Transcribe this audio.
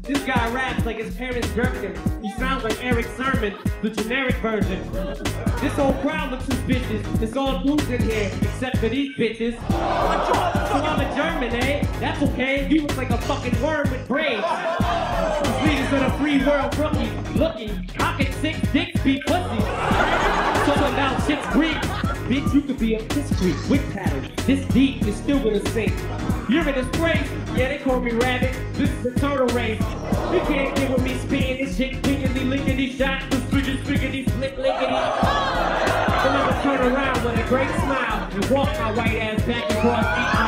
This guy raps like his parents birthed him. He sounds like Eric Sermon, the generic version. This whole crowd looks suspicious. It's all dudes in here, except for these bitches. So I'm a German, eh? That's okay. You look like a fucking worm with braids. These leaders of the free world rookie. Looking, cocking 6 dicks be pussy. Talking about shit's Greek. Bitch, you could be a piss creek with pattern. This deep is still gonna sink. You're in disgrace. Yeah, they call me rabbit. This is a turtle race. You can't get with me spitting this shit, pickety lickety shot, the spiggity flick lickety. Then I'ma turn around with a great smile and walk my white ass back across the